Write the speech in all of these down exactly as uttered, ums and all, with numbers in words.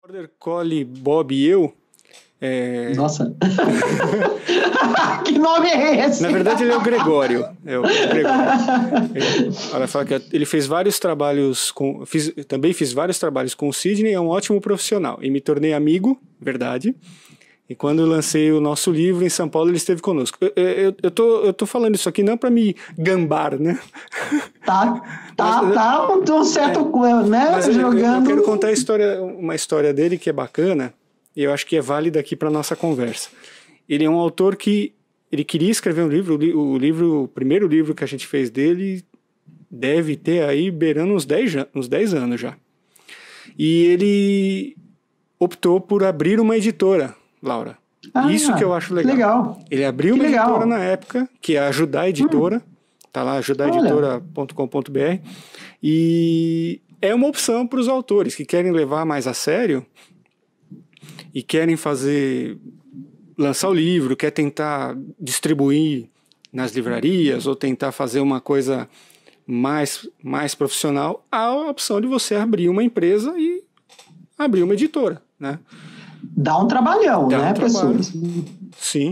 Border Collie Bob e eu... É... Nossa! Que nome é esse? Na verdade, ele é o Gregório. É o Gregório. Ele, ela fala que ele fez vários trabalhos com... Fiz, também fiz vários trabalhos com o Sidney, é um ótimo profissional. E me tornei amigo, verdade. E quando eu lancei o nosso livro em São Paulo, ele esteve conosco. Eu, eu, eu, tô, eu tô falando isso aqui não para me gambar, né? Tá, tá, mas, tá um certo... É, né? Mas jogando... eu, eu quero contar a história, uma história dele que é bacana. E eu acho que é válida aqui para a nossa conversa. Ele é um autor que ele queria escrever um livro, o livro, o primeiro livro que a gente fez dele deve ter aí beirando uns dez, uns dez anos já. E ele optou por abrir uma editora, Laura. Ah, Isso que eu acho legal. legal. Ele abriu que uma legal. editora na época, que é a Ajudar Editora, hum. tá lá, ajudar editora ponto com ponto b r, e é uma opção para os autores que querem levar mais a sério e querem fazer, lançar o livro, quer tentar distribuir nas livrarias ou tentar fazer uma coisa mais, mais profissional, há a opção de você abrir uma empresa e abrir uma editora, né? Dá um trabalhão, Dá né, um trabalho, pessoas? Sim,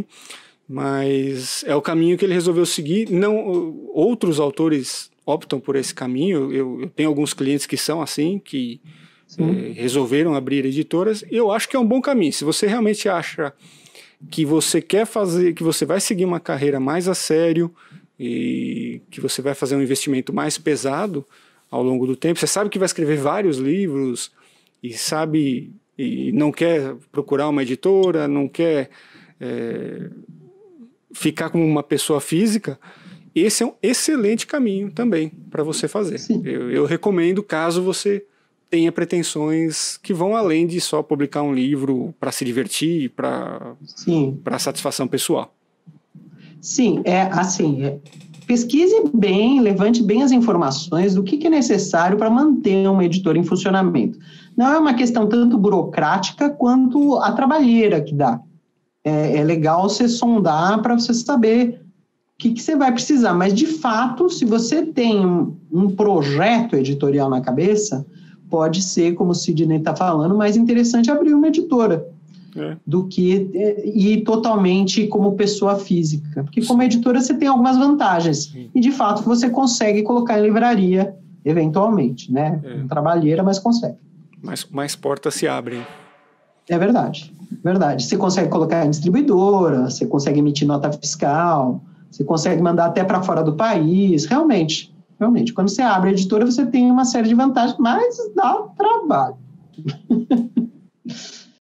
mas é o caminho que ele resolveu seguir. Não, outros autores optam por esse caminho. Eu, eu tenho alguns clientes que são assim, que é, resolveram abrir editoras, e eu acho que é um bom caminho. Se você realmente acha que você quer fazer, que você vai seguir uma carreira mais a sério e que você vai fazer um investimento mais pesado ao longo do tempo, você sabe que vai escrever vários livros e sabe e não quer procurar uma editora, não quer é, ficar como uma pessoa física, esse é um excelente caminho também para você fazer. Eu, eu recomendo, caso você tenha pretensões que vão além de só publicar um livro para se divertir, para para satisfação pessoal. Sim, é assim, é, pesquise bem, levante bem as informações do que, que é necessário para manter uma editora em funcionamento. Não é uma questão tanto burocrática quanto a trabalheira que dá. É, é legal você sondar para você saber o que, que você vai precisar, mas de fato, se você tem um, um projeto editorial na cabeça, pode ser, como o Sidney está falando, mais interessante abrir uma editora é. do que ir totalmente como pessoa física. Porque como editora você tem algumas vantagens. Sim. E, de fato, você consegue colocar em livraria, eventualmente, né? É. Um trabalheira, mas consegue. Mais, mais portas se abrem. É verdade, verdade. Você consegue colocar em distribuidora, você consegue emitir nota fiscal, você consegue mandar até para fora do país, realmente. Realmente, quando você abre a editora, você tem uma série de vantagens, mas dá trabalho.